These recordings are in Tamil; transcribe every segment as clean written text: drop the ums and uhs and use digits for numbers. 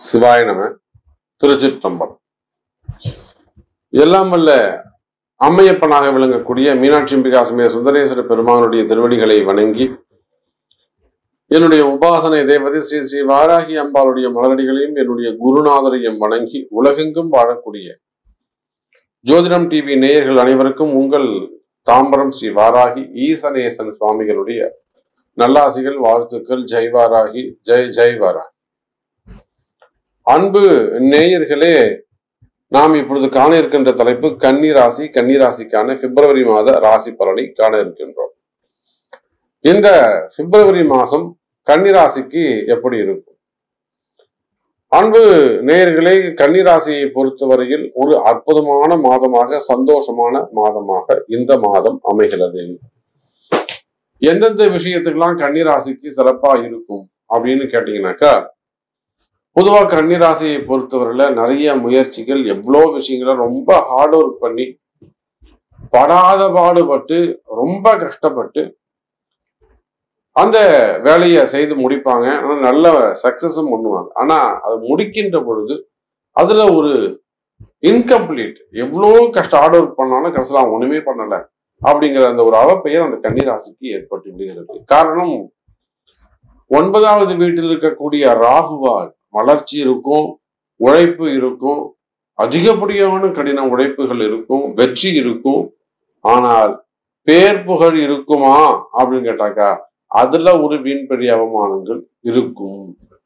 சிவாய நம. திருச்சிற்றம்பலம். எல்லாம் வல்ல அம்மையப்பனாக விளங்கக்கூடிய மீனாட்சி அம்பிகா சமேத சுந்தரேஸ்வர பெருமானுடைய திருவடிகளை வணங்கி, என்னுடைய உபாசனை தேவதை ஸ்ரீ ஸ்ரீ வாராகி அம்பாளுடைய மலரடிகளையும் என்னுடைய குருநாதரையும் வணங்கி, உலகெங்கும் வாழக்கூடிய ஜோதிடம் டிவி நேயர்கள் அனைவருக்கும் உங்கள் தாம்பரம் ஸ்ரீ வாராகி ஈசனேசன் சுவாமிகளுடைய நல்லாசிகள், வாழ்த்துக்கள். ஜெய் வாராகி, ஜெய் ஜெய் வாராகி. அன்பு நேயர்களே, நாம் இப்பொழுது காண இருக்கின்ற தலைப்பு கன்னிராசி. கன்னிராசிக்கான பிப்ரவரி மாத ராசி பலனை காண இருக்கின்றோம். இந்த பிப்ரவரி மாசம் கன்னிராசிக்கு எப்படி இருக்கும்? அன்பு நேயர்களே, கன்னிராசியை பொறுத்தவரையில் ஒரு அற்புதமான மாதமாக, சந்தோஷமான மாதமாக இந்த மாதம் அமைகிறது. எந்தெந்த விஷயத்துக்கெல்லாம் கன்னிராசிக்கு சிறப்பா இருக்கும் அப்படின்னு கேட்டீங்கன்னாக்கா, பொதுவா கன்னிராசியை பொறுத்தவரையில நிறைய முயற்சிகள், எவ்வளோ விஷயங்களை ரொம்ப ஹார்ட் ஒர்க் பண்ணி, படாத பாடுபட்டு, ரொம்ப கஷ்டப்பட்டு அந்த வேலையை செய்து முடிப்பாங்க. ஆனா நல்ல சக்சஸும் பண்ணுவாங்க. ஆனா அது முடிக்கின்ற பொழுது அதுல ஒரு இன்கம்ப்ளீட், எவ்வளோ கஷ்டம் ஹார்ட் ஒர்க் பண்ணாலும் கடைசியில் ஒண்ணுமே பண்ணல அப்படிங்கிற அந்த ஒரு அவப்பெயர் அந்த கன்னிராசிக்கு ஏற்பட்டு விடுகிறது. காரணம், 9வது வீட்டில் இருக்கக்கூடிய ராகுவால் வளர்ச்சி இருக்கும், உழைப்பு இருக்கும், அதிகப்படியான கடின உழைப்புகள் இருக்கும், வெற்றி இருக்கும். ஆனால் பேர் புகழ் இருக்குமா அப்படின்னு கேட்டாக்கா, அதுல ஒரு வீண்பெரி அவமானங்கள் இருக்கும்.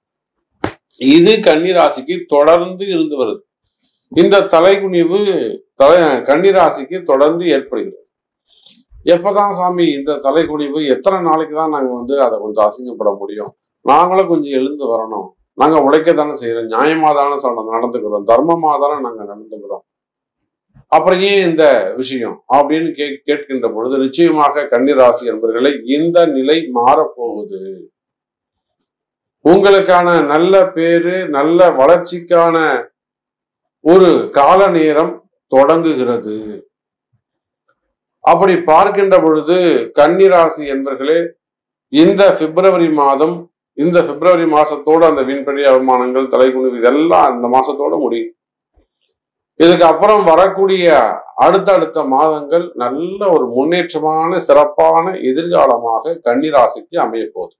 இது கன்னிராசிக்கு தொடர்ந்து இருந்து வருது. இந்த தலைகுனிவு கன்னிராசிக்கு தொடர்ந்து ஏற்படுகிறது. எப்பதான் சாமி இந்த தலைகுனிவு, எத்தனை நாளைக்கு தான் நாங்க அதை கொஞ்சம் அசிங்கப்பட முடியும்? நாங்களும் கொஞ்சம் எழுந்து வரணும். நாங்க உழைக்கத்தானே செய்யறோம், நியாயமா தானே நடந்துக்கிறோம், தர்மமா தானே நாங்க நடந்துக்கிறோம், அப்புறம் ஏன் இந்த விஷயம் அப்படின்னு கேட்கின்ற பொழுது, நிச்சயமாக கன்னிராசி என்பவர்களை இந்த நிலை மாறப்போகுது. உங்களுக்கான நல்ல பேரு, நல்ல வளர்ச்சிக்கான ஒரு கால நேரம் தொடங்குகிறது. அப்படி பார்க்கின்ற பொழுது கன்னிராசி என்பவர்களே, இந்த பிப்ரவரி மாதம், இந்த பிப்ரவரி மாசத்தோட அந்த வீண்பெரிய அவமானங்கள், தலைகுனிவு இதெல்லாம் அந்த மாசத்தோட முடியும். இதுக்கு அப்புறம் வரக்கூடிய அடுத்தடுத்த மாதங்கள் நல்ல ஒரு முன்னேற்றமான சிறப்பான எதிர்காலமாக கன்னிராசிக்கு அமைய போகுது.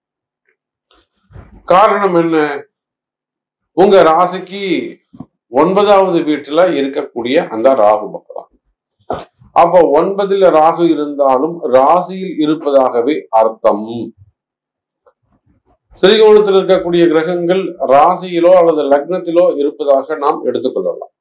காரணம் என்ன? உங்க ராசிக்கு 9வது வீட்டுல இருக்கக்கூடிய அந்த ராகு பகவான். அப்ப 9ல் ராகு இருந்தாலும் ராசியில் இருப்பதாகவே அர்த்தம். திரிகோணத்தில் இருக்கக்கூடிய கிரகங்கள் ராசியிலோ அல்லது லக்னத்திலோ இருப்பதாக நாம் எடுத்துக்கொள்ளலாம்.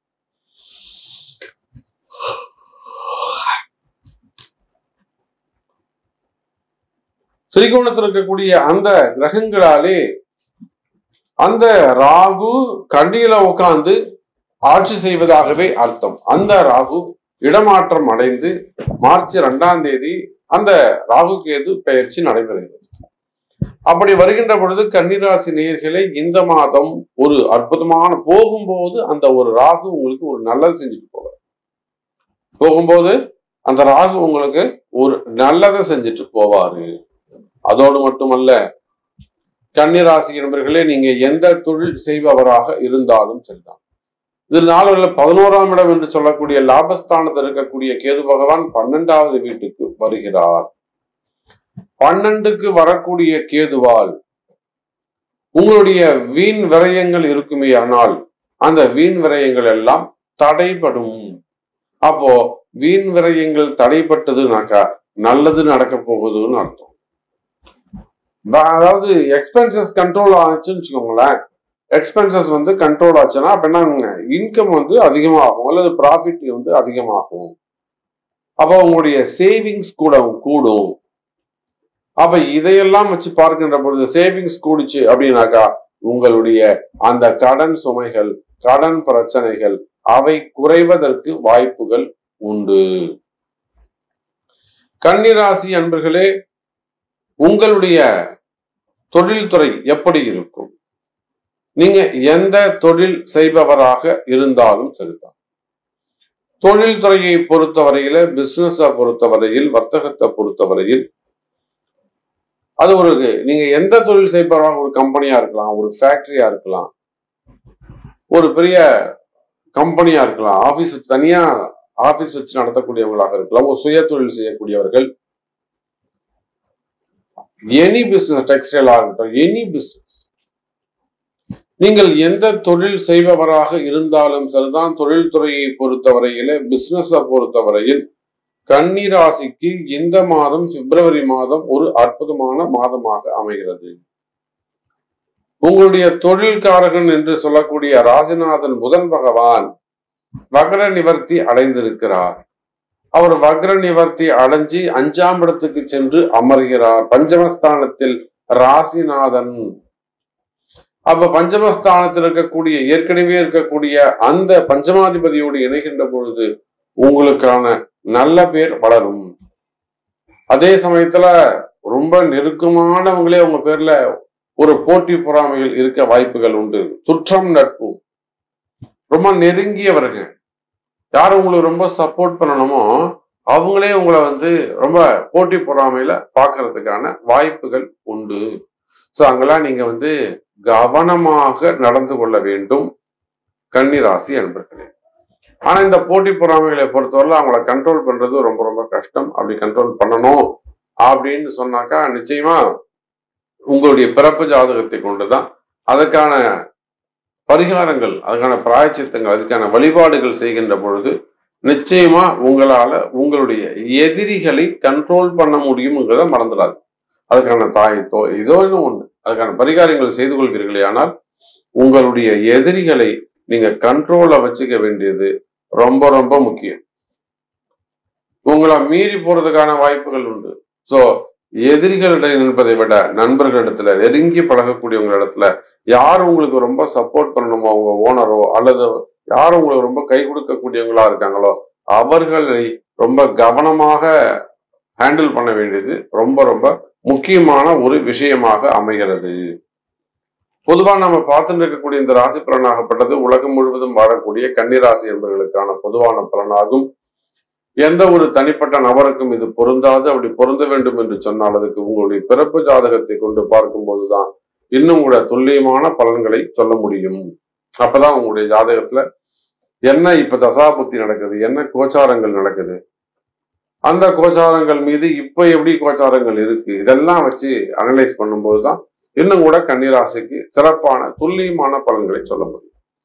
திரிகோணத்தில் இருக்கக்கூடிய அந்த கிரகங்களாலே அந்த ராகு கண்ணியில உட்கார்ந்து ஆட்சி செய்வதாகவே அர்த்தம். அந்த ராகு இடமாற்றம் அடைந்து மார்ச் 2ஆம் தேதி அந்த ராகு கேது பெயர்ச்சி நடைபெறுகிறது. அப்படி வருகின்ற பொழுது கன்னிராசி நேயர்களை இந்த மாதம் ஒரு அற்புதமான, போகும்போது அந்த ஒரு ராகு உங்களுக்கு ஒரு நல்லது செஞ்சுட்டு போவார். போகும்போது அந்த ராகு உங்களுக்கு ஒரு நல்லதை செஞ்சுட்டு போவாரு. அதோடு மட்டுமல்ல, கன்னிராசி என்பவர்களே, நீங்க எந்த தொழில் செய்பவராக இருந்தாலும் சரிதான், இதில் நாளில் 11ஆம் இடம் என்று சொல்லக்கூடிய லாபஸ்தானத்தில் இருக்கக்கூடிய கேது பகவான் 12வது வீட்டுக்கு வருகிறார். 12க்கு வரக்கூடிய கேதுவால் உங்களுடைய வீண் விரயங்கள் இருக்குமே, ஆனால் அந்த வீண் விரயங்கள் எல்லாம் தடைபடும். அப்போ வீண் விரயங்கள் தடைப்பட்டதுனாக்கா நல்லது நடக்க போகுதுன்னு அர்த்தம். அதாவது எக்ஸ்பென்சஸ் கண்ட்ரோல் ஆச்சுன்னு வச்சுக்கோங்களேன். எக்ஸ்பென்சஸ் கண்ட்ரோல் ஆச்சுன்னா அப்ப என்ன, இன்கம் அதிகமாகும் அல்லது ப்ராஃபிட் அதிகமாகும். அப்போ உங்களுடைய சேவிங்ஸ் கூட கூடும். அப்ப இதையெல்லாம் வச்சு பார்க்கின்ற பொழுது சேவிங்ஸ் கூடிச்சு அப்படின்னாக்கா உங்களுடைய அந்த கடன் சுமைகள், கடன் பிரச்சனைகள் அவை குறைவதற்கு வாய்ப்புகள் உண்டு. கன்னிராசி அன்பர்களே, உங்களுடைய தொழில்துறை எப்படி இருக்கும்? நீங்க எந்த தொழில் செய்பவராக இருந்தாலும் சரிதான். தொழில்துறையை பொறுத்தவரையில, பிசினஸை பொறுத்தவரையில், வர்த்தகத்தை பொறுத்தவரையில், அது நீங்க எந்த தொழில் செய்பவராக, ஒரு கம்பெனியா இருக்கலாம், ஒரு ஃபேக்டரியா இருக்கலாம், ஒரு பெரிய கம்பெனியா இருக்கலாம், ஆபீஸ் தனியா ஆபீஸ் வச்சு நடத்தக்கூடியவங்களாக இருக்கலாம், ஒரு சுய தொழில் செய்யக்கூடியவர்கள், எனி பிசினஸ், டெக்ஸ்டைல் ஆகட்டும், எனி பிசினஸ், நீங்கள் எந்த தொழில் செய்பவராக இருந்தாலும் சரிதான், தொழில்துறையை பொறுத்தவரையில, பிசினஸை பொறுத்தவரையில் கன்னி ராசிக்கு இந்த மாதம் பிப்ரவரி மாதம் ஒரு அற்புதமான மாதமாக அமைகிறது. உங்களுடைய தொழில்காரகன் என்று சொல்லக்கூடிய ராசிநாதன் புதன் பகவான் வக்ர நிவர்த்தி அடைந்திருக்கிறார். அவர் வக்ர நிவர்த்தி அடைஞ்சு 5ஆம் இடத்துக்கு சென்று அமர்கிறார், பஞ்சமஸ்தானத்தில் ராசிநாதன். அப்ப பஞ்சமஸ்தானத்தில் இருக்கக்கூடிய ஏற்கனவே இருக்கக்கூடிய அந்த பஞ்சமாதிபதியோடு இணைகின்ற பொழுது உங்களுக்கான நல்ல பேர் வளரும். அதே சமயத்துல ரொம்ப நெருக்கமானவங்களே உங்க பேர்ல ஒரு போட்டி பொறாமைகள் இருக்க வாய்ப்புகள் உண்டு. சுற்றம் நட்பு, ரொம்ப நெருங்கியவர்கள் யார் உங்களுக்கு ரொம்ப சப்போர்ட் பண்ணணுமோ அவங்களே உங்களை ரொம்ப போட்டி பொறாமையில பாக்குறதுக்கான வாய்ப்புகள் உண்டு. சோ அங்கெல்லாம் நீங்க கவனமாக நடந்து கொள்ள வேண்டும் கன்னி ராசி அன்பர்களே. ஆனா இந்த போட்டி பொறாமைகளை பொறுத்தவரை அவங்கள கண்ட்ரோல் பண்றது ரொம்ப ரொம்ப கஷ்டம். அப்படி கண்ட்ரோல் பண்ணணும் அப்படின்னு சொன்னாக்கா நிச்சயமா உங்களுடைய பிறப்பு ஜாதகத்தை கொண்டுதான் அதுக்கான பரிகாரங்கள், அதுக்கான பிராயச்சித்தங்கள், அதுக்கான வழிபாடுகள் செய்கின்ற பொழுது நிச்சயமா உங்களால உங்களுடைய எதிரிகளை கண்ட்ரோல் பண்ண முடியும்ங்கிறத மறந்துடாது. அதுக்கான தாயத்தோ ஏதோ ஒண்ணு அதுக்கான பரிகாரங்கள் செய்து கொள்வீர்களே, ஆனால் உங்களுடைய எதிரிகளை நீங்க கண்ட்ரோல்ல வச்சுக்க வேண்டியது ரொம்ப ரொம்ப முக்கியம். உங்களை மீறி போறதுக்கான வாய்ப்புகள் உண்டு. சோ எதிரிகளிடம் இருப்பதை விட நண்பர்களிடத்துல, நெருங்கி பழகக்கூடியவங்களிடத்துல யார் உங்களுக்கு ரொம்ப சப்போர்ட் பண்ணணுமோ, அவங்க ஓனரோ அல்லது யார் உங்களுக்கு ரொம்ப கை கொடுக்கக்கூடியவங்களா இருக்காங்களோ அவர்களை ரொம்ப கவனமாக ஹேண்டில் பண்ண வேண்டியது ரொம்ப ரொம்ப முக்கியமான ஒரு விஷயமாக அமைகிறது. பொதுவா நம்ம பார்த்துட்டு இருக்கக்கூடிய இந்த ராசி பலனாகப்பட்டது உலகம் முழுவதும் வாழக்கூடிய கன்னிராசி என்பவர்களுக்கான பொதுவான பலனாகும். எந்த ஒரு தனிப்பட்ட நபருக்கும் இது பொருந்தாது. அப்படி பொருந்த வேண்டும் என்று சொன்னால் அதுக்கு உங்களுடைய பிறப்பு ஜாதகத்தை கொண்டு பார்க்கும் போதுதான் இன்னும் கூட துல்லியமான பலன்களை சொல்ல முடியும். அப்பதான் உங்களுடைய ஜாதகத்துல என்ன இப்ப தசாபுத்தி நடக்குது, என்ன கோச்சாரங்கள் நடக்குது, அந்த கோச்சாரங்கள் மீது இப்ப எப்படி கோச்சாரங்கள் இருக்கு, இதெல்லாம் வச்சு அனலைஸ் பண்ணும்போதுதான் இன்னும் கூட கன்னிராசிக்கு சிறப்பான துல்லியமான பலன்களை சொல்ல முடியும்.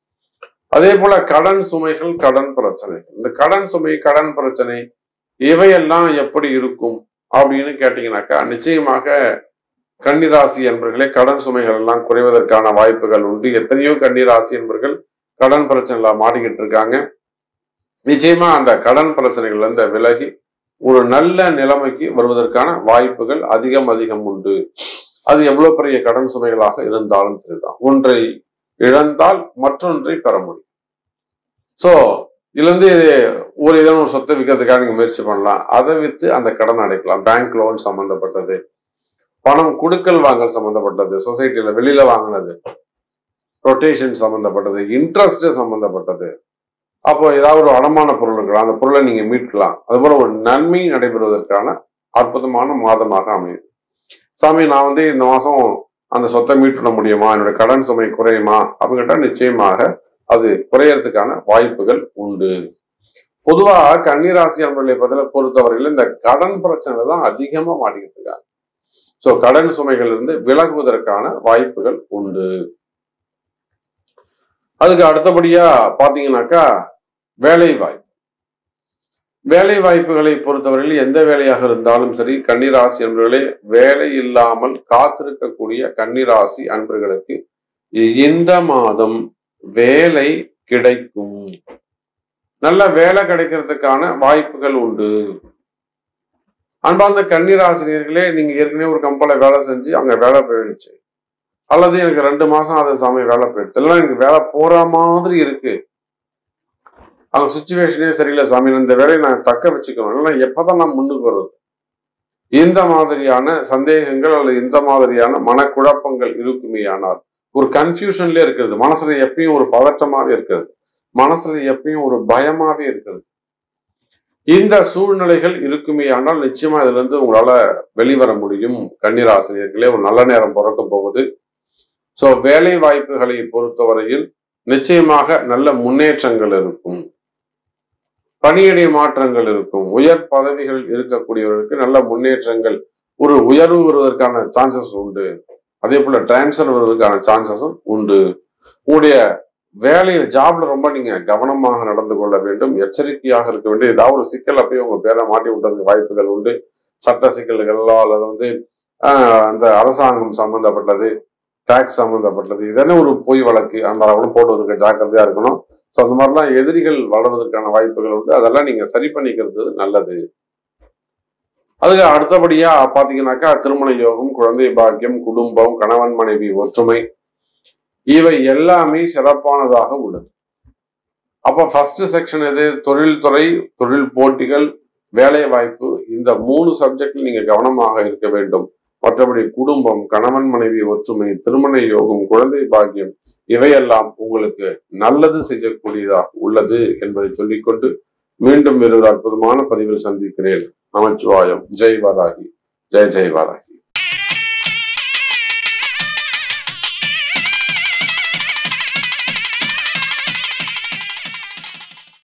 அதே போல கடன் சுமைகள், கடன் பிரச்சனை, இந்த கடன் சுமை, கடன் பிரச்சனை இவையெல்லாம் எப்படி இருக்கும் அப்படின்னு கேட்டீங்கன்னாக்கா நிச்சயமாக கன்னிராசி என்பர்களே கடன் சுமைகள் எல்லாம் குறைவதற்கான வாய்ப்புகள் உண்டு. எத்தனையோ கன்னிராசி என்பர்கள் கடன் பிரச்சனைல மாட்டிக்கிட்டு இருக்காங்க. நிச்சயமா அந்த கடன் பிரச்சனைகள்ல இருந்து விலகி ஒரு நல்ல நிலைமைக்கு வருவதற்கான வாய்ப்புகள் அதிகம் உண்டு. அது எவ்வளவு பெரிய கடன் சுமைகளாக இருந்தாலும் சரிதான், ஒன்றை இழந்தால் மற்றொன்றை பெற முடியும். சோ இதுல இருந்து ஒரு ஏதோ ஒரு சொத்தை விற்கிறதுக்காக நீங்க முயற்சி பண்ணலாம், அதை வித்து அந்த கடன் அடைக்கலாம். பேங்க் லோன் சம்பந்தப்பட்டது, பணம் கொடுக்கல் வாங்கல் சம்பந்தப்பட்டது, சொசைட்டில வெளியில வாங்கினது, ரொட்டேஷன் சம்பந்தப்பட்டது, இன்ட்ரெஸ்ட் சம்பந்தப்பட்டது, அப்போ ஏதாவது ஒரு அடமான பொருள் இருக்கலாம், அந்த பொருளை நீங்க மீட்கலாம். அது போல ஒரு நன்மை நடைபெறுவதற்கான அற்புதமான மாதமாக அமையும். சாமி நான் இந்த மாசம் அந்த சொத்தை மீட்டுட முடியுமா, என்னுடைய கடன் சுமை குறையுமா அப்படின்னு கேட்டா நிச்சயமாக அது குறையறதுக்கான வாய்ப்புகள் உண்டு. பொதுவா கன்னிராசி அன்பர்களை பொறுத்தவரையில் இந்த கடன் பிரச்சனை தான் அதிகமா மாட்டிக்கிட்டு இருக்காங்க. சோ கடன் சுமைகள் இருந்து விலகுவதற்கான வாய்ப்புகள் உண்டு. அதுக்கு அடுத்தபடியா பாத்தீங்கன்னாக்கா வேலை வாய்ப்பு. வேலை வாய்ப்புகளை பொறுத்தவரையில் எந்த வேலையாக இருந்தாலும் சரி, கன்னிராசி அன்பர்களே வேலை இல்லாமல் காத்திருக்கக்கூடிய கன்னிராசி அன்பர்களுக்கு இந்த மாதம் வேலை கிடைக்கும். நல்ல வேலை கிடைக்கிறதுக்கான வாய்ப்புகள் உண்டு. அன்பார்ந்த கன்னிராசினியர்களே, நீங்க ஏற்கனவே ஒரு கம்பெனில வேலை செஞ்சு அங்க வேலை போயிடுச்சு, அல்லது எனக்கு 2 மாசம் அதை சமயம் வேலை போயிடுச்சு, எல்லாம் எனக்கு வேலை போற மாதிரி இருக்கு, அவங்க சுச்சுவேஷனே சரியில்லை சாமி, இந்த வேலையை நான் தக்க வச்சுக்கணும், இல்லைன்னா எப்பதான் நான் முன்னுக்கு வருவது, இந்த மாதிரியான சந்தேகங்கள் அல்லது இந்த மாதிரியான மனக்குழப்பங்கள் இருக்குமே ஆனால் ஒரு கன்ஃபியூஷன்ல இருக்கிறது, மனசுல எப்பயும் ஒரு பதட்டமாவே இருக்கிறது, மனசுல எப்பயும் ஒரு பயமாவே இருக்கிறது, இந்த சூழ்நிலைகள் இருக்குமே ஆனால் நிச்சயமா இதுல இருந்து உங்களால வெளிவர முடியும். கன்னிராசினியர்களே ஒரு நல்ல நேரம் பிறக்க போகுது. சோ வேலை வாய்ப்புகளை பொறுத்தவரையில் நிச்சயமாக நல்ல முன்னேற்றங்கள் இருக்கும், பணியிடை மாற்றங்கள் இருக்கும், உயர் பதவிகள் இருக்கக்கூடியவர்களுக்கு நல்ல முன்னேற்றங்கள், ஒரு உயர்வு வருவதற்கான சான்சஸ் உண்டு. அதே போல டிரான்ஸ்ஃபர் வருவதற்கான சான்சஸும் உண்டு. உங்களுடைய வேலையில ஜாப்ல ரொம்ப நீங்க கவனமாக நடந்து கொள்ள வேண்டும், எச்சரிக்கையாக இருக்க வேண்டும். ஏதாவது ஒரு சிக்கல் போய் உங்க பேரை மாட்டி விட்டதுக்கு வாய்ப்புகள் உண்டு. சட்ட சிக்கல்களோ அல்லது அந்த அரசாங்கம் சம்பந்தப்பட்டது, டாக்ஸ் சம்பந்தப்பட்டது, இதெல்லாம் ஒரு பொய் வழக்கு அந்த அளவுக்கு போடுவதற்கு ஜாக்கிரதையா இருக்கணும். ஸோ அந்த மாதிரிலாம் எதிரிகள் வளர்வதற்கான வாய்ப்புகள் உண்டு. அதெல்லாம் நீங்க சரி பண்ணிக்கிறது நல்லது. அதுக்கு அடுத்தபடியா பாத்தீங்கன்னாக்கா திருமண யோகம், குழந்தை பாக்கியம், குடும்பம், கணவன் மனைவி ஒற்றுமை, இவை எல்லாமே சிறப்பானதாக உள்ளது. அப்ப ஃபர்ஸ்ட் செக்ஷன் எது? தொழில்துறை, தொழில் போட்டிகள், வேலை வாய்ப்பு. இந்த 3 சப்ஜெக்ட்ல நீங்க கவனமாக இருக்க வேண்டும். மற்றபடி குடும்பம், கணவன் மனைவி ஒற்றுமை, திருமண யோகம், குழந்தை பாக்கியம், இவையெல்லாம் உங்களுக்கு நல்லது செய்யக்கூடியதாக உள்ளது என்பதை சொல்லிக்கொண்டு மீண்டும் வேறு ஒரு அற்புதமான பதிவில் சந்திக்கிறேன். நமச்சிவாயம். ஜெய் வாராகி, ஜெய் ஜெய் வாராகி.